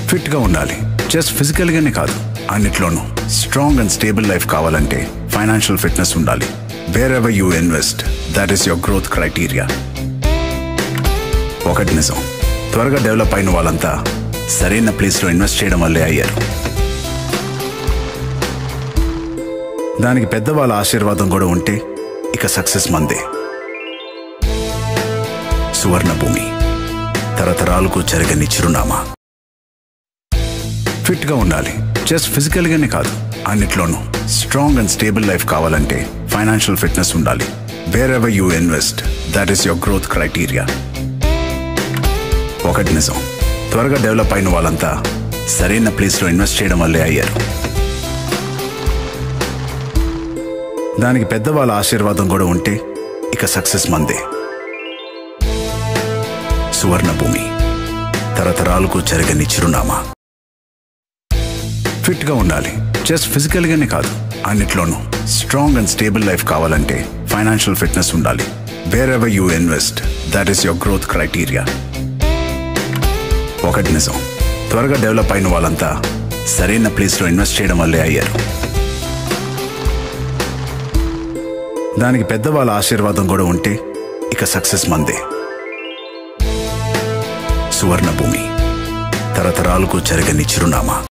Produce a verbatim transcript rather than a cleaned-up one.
Fit గా ఉండాలి. Just physical గానే కాదు, అన్నిట్లోనూ స్ట్రాంగ్ అండ్ స్టేబుల్ లైఫ్ కావాలంటే ఫైనాన్షియల్ ఫిట్నెస్ ఉండాలి. Wherever you invest, that is your growth criteria. ఒకటి నిజం, త్వరగా డెవలప్ అయిన వాళ్ళంతా సరైన ప్లేస్లో ఇన్వెస్ట్ చేయడం వల్లే అయ్యారు. దానికి పెద్దవాళ్ళ ఆశీర్వాదం కూడా ఉంటే ఇక సక్సెస్ మందే. సువర్ణ భూమి, తరతరాలకు చెరగని చిరునామా. ఫిట్ గా ఉండాలి. జస్ట్ ఫిజికల్ గానే కాదు, అన్నిట్లోనూ స్ట్రాంగ్ అండ్ స్టేబుల్ లైఫ్ కావాలంటే ఫైనాన్షియల్ ఫిట్నెస్ ఉండాలి. Wherever you invest, that is your growth criteria. ఒకటి నిజం, త్వరగా డెవలప్ అయిన వాళ్ళంతా సరైన ప్లేస్లో ఇన్వెస్ట్ చేయడం వల్లే అయ్యారు. దానికి పెద్దవాళ్ళ ఆశీర్వాదం కూడా ఉంటే ఇక సక్సెస్ మందే. సువర్ణ భూమి, తరతరాలకు చెరగని చిరునామా. ఫిట్ గా ఉండాలి. జస్ట్ ఫిజికల్ గానే కాదు, అన్నిట్లోనూ స్ట్రాంగ్ అండ్ స్టేబుల్ లైఫ్ కావాలంటే ఫైనాన్షియల్ ఫిట్నెస్ ఉండాలి. Wherever you invest, that is your growth criteria. ఒకటి నిజం, త్వరగా డెవలప్ అయిన వాళ్ళంతా సరైన ప్లేస్లో ఇన్వెస్ట్ చేయడం వల్లే అయ్యారు. దానికి పెద్దవాళ్ళ ఆశీర్వాదం కూడా ఉంటే ఇక సక్సెస్ మందే. సువర్ణ భూమి, తరతరాలకు చెరగని చిరునామా.